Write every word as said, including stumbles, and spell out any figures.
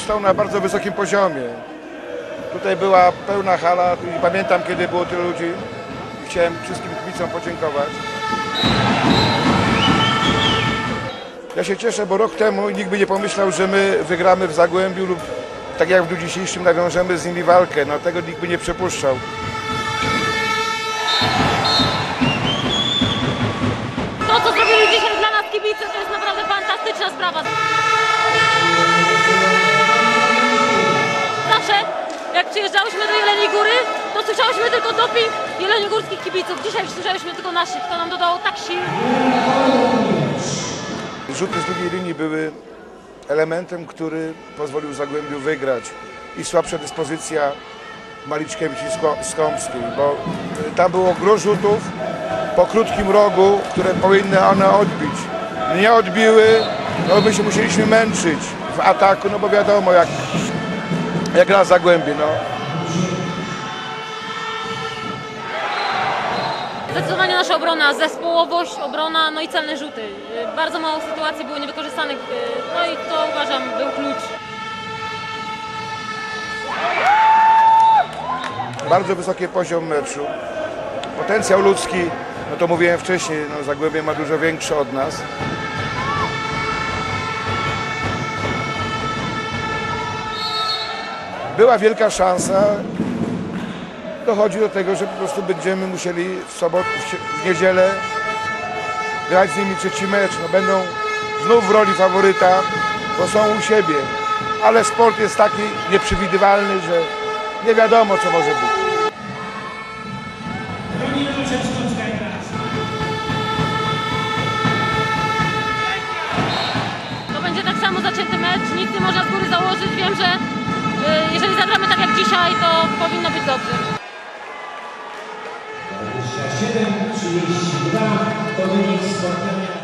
zresztą na bardzo wysokim poziomie. Tutaj była pełna hala i pamiętam, kiedy było tylu ludzi. Chciałem wszystkim kibicom podziękować. Ja się cieszę, bo rok temu nikt by nie pomyślał, że my wygramy w Zagłębiu lub tak jak w dniu dzisiejszym nawiążemy z nimi walkę. No tego nikt by nie przypuszczał. To, co zrobili dzisiaj dla nas kibice, to jest naprawdę fantastyczna sprawa. Zawsze, jak przyjeżdżałyśmy do Jeleniej Góry, to słyszałyśmy tylko doping jeleniogórskich kibiców. Dzisiaj słyszałyśmy tylko naszych. To nam dodało tak sił. Rzuty z drugiej linii były elementem, który pozwolił Zagłębiu wygrać. I słabsza dyspozycja Maliczkiewicz i Skąpskiej, bo tam było gro rzutów po krótkim rogu, które powinny one odbić. Nie odbiły, no my się musieliśmy męczyć w ataku, no bo wiadomo jak, jak gra Zagłębie. No. Zdecydowanie nasza obrona, zespołowość, obrona, no i celne rzuty. Bardzo mało sytuacji było niewykorzystanych, no i to uważam był klucz. Bardzo wysoki poziom meczu. Potencjał ludzki, no to mówiłem wcześniej, no Zagłębie ma dużo większy od nas. Była wielka szansa. Dochodzi do tego, że po prostu będziemy musieli w sobotę, w niedzielę grać z nimi trzeci mecz. No będą znów w roli faworyta, bo są u siebie. Ale sport jest taki nieprzewidywalny, że nie wiadomo, co może być. To będzie tak samo zacięty mecz, nikt nie może z góry założyć. Wiem, że jeżeli zagramy tak jak dzisiaj, to powinno być dobrze. dwadzieścia siedem trzydzieści dwa to wynik spotkania.